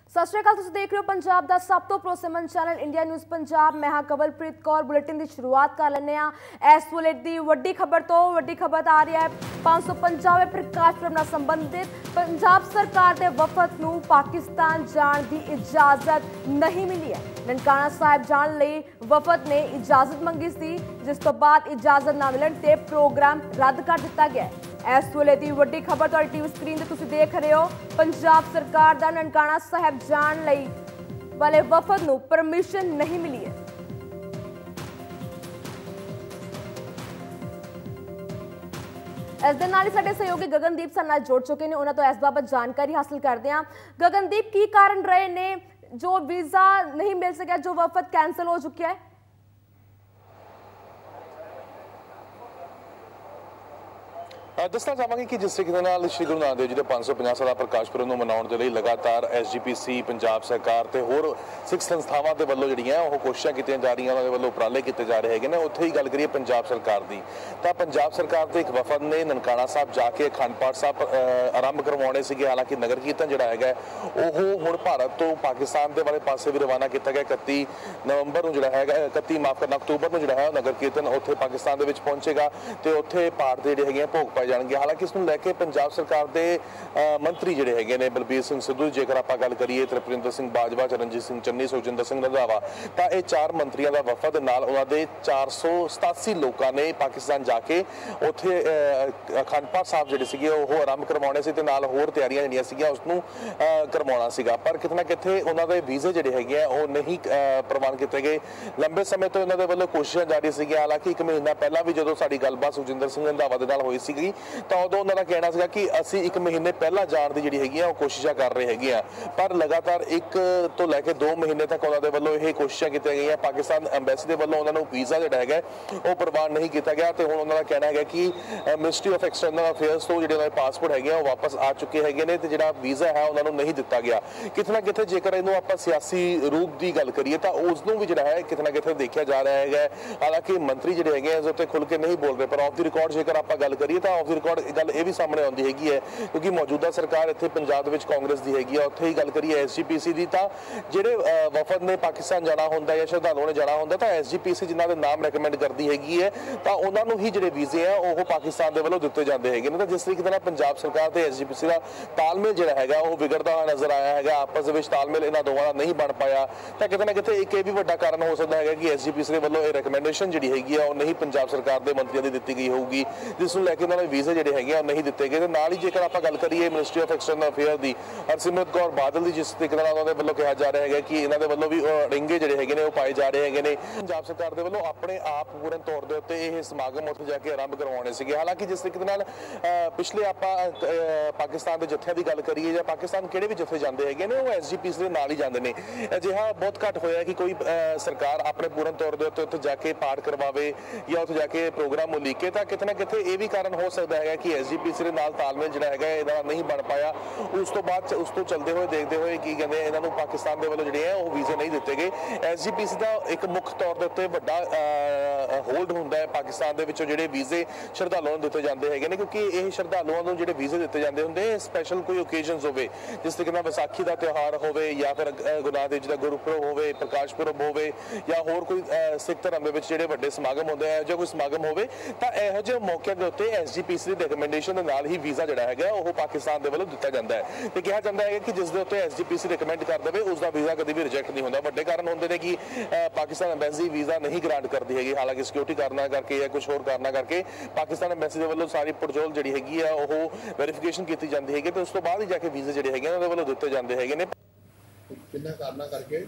सत श्री अकाल, तुसीं देख रहे हो पंजाब दा सब तो भरोसेमंद चैनल इंडिया न्यूज़ पंजाब। मैं हाँ कवलप्रीत कौर। बुलेटिन की शुरुआत कर लैंदे हां इस वेले दी वड्डी खबर तो। वड्डी खबर आ रही है 550वें प्रकाश पुरब नाल संबंधित पंजाब सरकार के वफद नूं पाकिस्तान जाण की इजाजत नहीं मिली है। ननकाना साहिब जाण लई वफद ने इजाजत मंगी सी, जिस तो बाद इजाजत ना मिलण ते प्रोग्राम रद्द कर दिता गया है। इस वेले की वड्डी खबर तुहाडी टीवी स्क्रीन ते तुसीं देख रहे हो। पंजाब सरकार दा ननकाना साहिब जाण लई वाले वफद नूं परमिशन नहीं मिली है। इस दे नाल ही साडे सहयोगी गगनदीप साडे नाल जुड़ चुके हैं, उन्हां तों इस बाबत जानकारी हासिल करते हैं। गगनदीप, की कारण रहे ने जो वीज़ा नहीं मिल सकिया, जो वफद कैंसल हो चुका है? दसना चाहांगे कि जिस तरीके नाल श्री गुरु नानक देव जी के 550 साल प्रकाश पुरब मनाने के लिए लगातार SGPC पंजाब सरकार ते होर सिख संस्थावां दे वल्लों जिहड़ियां ओह कोशिशां कीतियां जा रही, उन्हां वल्लों उपराले कीते जा रहे हैं। उत्थे ही गल करिए पंजाब सरकार की, तो पंजाब सरकार के एक वफद ने ननकाना साहब जाके अखंड पाठ साहब आरंभ करवाने सीगे। हालांकि नगर कीर्तन जिहड़ा है ओह हुण भारत तो पाकिस्तान के वाले पासे भी रवाना किया गया। 31 नवंबर नूं जिहड़ा है 31 माफ करना अक्तूबर नूं जिहड़ा है नगर कीर्तन उत्थे पाकिस्तान दे विच पहुंचेगा ते उत्थे पाठ दे जिहड़े हैगे भोग पाए जाएंगे। हालांकि इसनूं लैके पंजाब सरकार के मंत्री जिहड़े हैगे ने बलबीर सिंह सिद्धू, जेकर आपां गल करिए त्रिपुरेंद्र सिंह बाजवा, चरणजीत सिंह चन्नी, सुखजिंदर सिंह रंधावा, तो ये 4 मंत्रियों का वफद नाल उन्हां दे 487 लोगों ने पाकिस्तान जाके उत्थे अखंड पाठ साहब जिहड़े सीगे ओह आरंभ करवाउणे सी ते नाल होर तैयारियां जिहड़ियां सीगियां उसनूं करवाउणा सीगा। पर किते ना किते उन्हां दे वीज़े जिहड़े हैगे ओह नहीं प्रवान कीते गए। लंबे समय तो इन्हां दे वल्लों कोशिशां जारी सीगियां। हालांकि 1 महीना पहला भी जदों साडी गलबात सुखजिंदर सिंह रंधावा दे नाल होई सीगी तो उदों उन्हां दा कहना सीगा कि असीं 1 महीने पहला जाण दी जिहड़ी हैगी कोशिशां कर रहे हैगे आ, पर लगातार 1 तो लैके 2 महीने तक उन्हां दे वल्लों यह कोशिशां कीतियां गईयां। पाकिस्तान एम्बेसी दे वल्लों उन्हां नूं वीज़ा जिहड़ा हैगा ओह प्रवान नहीं किया गया ते हुण उन्हां दा कहना है कि मिनिस्ट्री ऑफ एक्सटर्नल अफेयर्स तो जिहड़े उन्हां दे पासपोर्ट हैगे ओह वापस आ चुके हैगे ने ते जिहड़ा वीज़ा है उन्हां नूं नहीं दिता गया। किते ना किते जेकर इहनूं आपां सियासी रूप की गल करिए तो उसनूं भी जिहड़ा है किते ना किते देखिया जा रहा है। हालांकि मंत्री जिहड़े हैगे इस उत्ते खुल के नहीं बोल रहे, पर ऑफ द रिकॉर्ड जेकर आपां गल करिए तो ऑफ द रिकॉर्ड गल यह भी सामने आती हैगी है क्योंकि मौजूदा सरकार इत्थे पंजाब विच कांग्रेस की हैगी। उत्थे ही गल करिए SGPC की, तो जिहड़े वफद ने पाकिस्तान जाना होंदा या श्रद्धालुओं ने जाना होंदा तो SGPC जिन्हां दे नाम रैकमेंड करती हैगी है तो उन्हां नूं ही जिहड़े वीज़े आ ओह पाकिस्तान दे वल्लों दित्ते जांदे हैगे ने। तो जिस तरीके नाल पंजाब सरकार ते SGPC दा तालमेल जिहड़ा हैगा ओह बिगड़दा होया नज़र आया हैगा। आपस दे विच तालमेल इन्हां दोवां दा नहीं बन पाया तो किते ना किते एक ये भी वड्डा कारण हो सकदा है कि SGPC दे वल्लों ये रैकमेंडेशन जिहड़ी हैगी आ ओह नहीं पंजाब सरकार दे मंत्रियों दी दित्ती गई होਊਗੀ, जिस नूं लैके उन्हां दे वीज़े जिहड़े हैगे नहीं दित्ते गए। नाल ही जेकर आपां गल करिए मिनिस्ट्री ऑफ एक्सटर्नल अफेयर की हरसिमरत कौर बादल की, जिस तरीके नाल उन्हां दे वल्लों कहा जा रहा है कि इन्हां दे वल्लों भी रिंगे जिहड़े हैगे ने ओह पाए जा रहे हैं। पंजाब सरकार दे वल्लों अपने आप पूर्ण तौर दे उत्ते इह समागम उत्थे जाके आरंभ करवाउणे सीगे। हालांकि जिस तरीके नाल पिछले आपां पाकिस्तान के जत्थियां की गल करिए या पाकिस्तान किहड़े भी जत्थे जांदे हैगे ने ओह SGPC दे नाल ही जांदे ने। अजिहा बहुत घट होया कि कोई सरकार अपने पूर्ण तौर दे उत्ते उत्थे जाके पाठ करवावे या उत्थे जाके प्रोग्राम उलीके, तो किते ना किते यह भी कारण हो सकता है कि SGPC दे नाल तालमेल जिहड़ा हैगा इहदा नहीं बन पाया। उस तो बाद उस तो चलते हुए देखते हुए की कहते इन्हां नूं पाकिस्तान दे वल्लों जिहड़े है ओह वीज़े नहीं दिते गए। SGPC दा एक मुख तौर दे उत्ते वड्डा होल्ड हुंदा है पाकिस्तान दे विचों जिहड़े वीज़े श्रद्धालुओं नूं दिते जांदे हैगे ने, क्योंकि इह श्रद्धालुओं नूं जिहड़े वीज़े दिते जांदे हुंदे स्पैशल कोई ओकेजनस होवे, जिस तरीके नाल विसाखी दा त्यौहार होवे या फिर गुरु नानक देव जी दा गुरपुरब होवे, प्रकाश पुरब होवे या होर कोई सिख धर्म दे विच जिहड़े वड्डे समागम हुंदे है, जो कोई समागम होवे तां इहो ਜਿਹੇ मौके दे उत्ते SGPC ਦੀ रिकमेंडेशन दे नाल ही वीज़ा जिहड़ा हैगा ओह पाकिस्तान दे वल्लों दिता जांदा है ते कहा जांदा है कि जिस दे उत्ते SGPC रिकमेंड कर देवे उसका वीज़ा कभी भी रिजेक्ट नहीं होंदा। वड्डे कारण होंदे ने कि पाकिस्तान एम्बेसी वीज़ा नहीं ग्रांट करती हैगी। हालांकि सिक्योरिटी कारणों करके या कुछ होर कारणों करके पाकिस्तान एम्बेसी दे वल्लों सारी पड़चोल जिहड़ी हैगी आ ओह वेरीफिकेशन कीती जांदी हैगी ते उस तो बाद ही जाके वीज़े जिहड़े हैगे उन्हां दे वल्लों दित्ते जांदे हैगे ने। किन्ना कारणों करके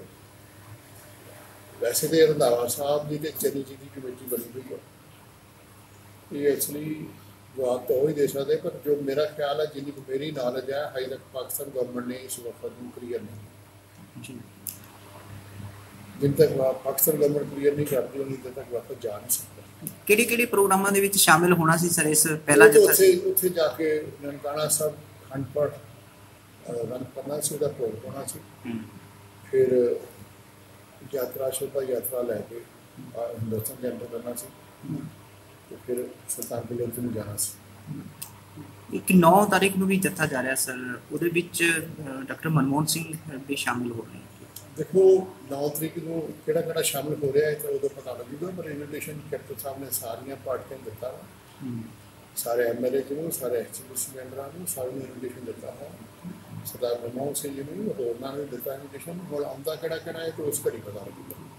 वैसे तो रंधावा साहब जी ते चन्नी जी की कमेटी बनी हुई है, ये एक्चुअली जवाब तो हो ही दे सकते, पर जो मेरा ख्याल है जिन्नी को मेरी नॉलेज है हाई तक पाकिस्तान गवर्नमेंट ने इस वफद को क्लियर नहीं जी, जिन तक पाकिस्तान गवर्नमेंट क्लियर नहीं करती उन्हीं तक वफद जा नहीं सकता। किहड़े प्रोग्रामां दे विच शामिल होना सी सर इस पहला जत्था उत्थे जाके ननकाना साहब अखंड पाठ रन करना सी, उहदा भोग होना सी, फिर यात्रा शोभा यात्रा लैके हिंदुस्तान के अंदर करना सी तो फिर सुल्तानपुर लोधी में जाना सी। ਇੱਕ 9 ਤਾਰੀਖ ਨੂੰ ਵੀ ਜੱਥਾ ਜਾ ਰਿਹਾ ਸਰ, ਉਹਦੇ ਵਿੱਚ ਡਾਕਟਰ ਮਨਮੋਹਨ ਸਿੰਘ ਵੀ ਸ਼ਾਮਿਲ ਹੋ ਰਹੇ ਨੇ। ਦੇਖੋ 9 ਤਰੀਕ ਨੂੰ ਕਿਹੜਾ ਕਿਹੜਾ ਸ਼ਾਮਿਲ ਹੋ ਰਿਹਾ ਹੈ ਤਾਂ ਉਦੋਂ ਪਤਾ ਲੱਗੂਗਾ, ਪਰ ਇਨਵੀਟੇਸ਼ਨ ਕੈਪਟਨ ਸਾਹਿਬ ਨੇ ਸਾਰੀਆਂ ਪਾਰਟੀਆਂ ਨੂੰ ਦਿੱਤਾ ਵਾ, ਸਾਰੇ ਐਮਐਲਏ ਨੂੰ, ਸਾਰੇ ਐਚਪੀਸੀ ਮੈਂਬਰਾਂ ਨੂੰ, ਸਾਰਿਆਂ ਨੂੰ ਇਨਵੀਟੇਸ਼ਨ ਦਿੱਤਾ ਹੈ। ਸਰਦਾਰ ਮਨਮੋਹਨ ਸਿੰਘ ਜੀ ਨੂੰ ਹੋਰਨਾਂ ਨੂੰ ਦਿੱਤਾ ਇਨਵੀਟੇਸ਼ਨ। ਹੁਣ ਆਉਂਦਾ ਕਿਹੜਾ ਕਿਹੜਾ ਹੈ ਤਾਂ ਉਸ ਘੜੀ ਪਤਾ ਲੱਗੂਗਾ।